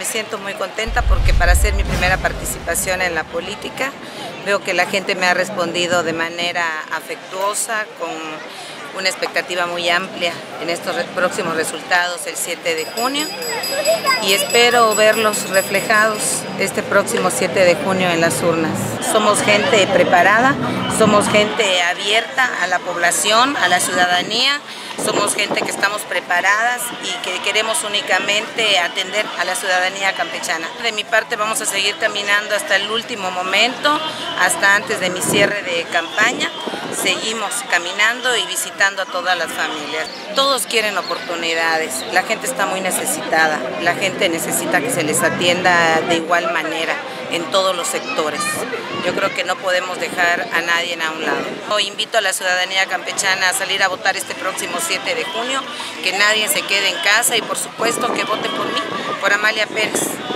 siento muy contenta porque para hacer mi primera participación en la política, veo que la gente me ha respondido de manera afectuosa, con una expectativa muy amplia en estos próximos resultados el 7 de junio y espero verlos reflejados este próximo 7 de junio en las urnas. Somos gente preparada, somos gente abierta a la población, a la ciudadanía, somos gente que estamos preparadas y que queremos únicamente atender a la ciudadanía campechana. De mi parte vamos a seguir caminando hasta el último momento, hasta antes de mi cierre de campaña. Seguimos caminando y visitando a todas las familias. Todos quieren oportunidades, la gente está muy necesitada, la gente necesita que se les atienda de igual manera en todos los sectores. Yo creo que no podemos dejar a nadie a un lado. Hoy invito a la ciudadanía campechana a salir a votar este próximo 7 de junio, que nadie se quede en casa y por supuesto que voten por mí, por Amalia Pérez.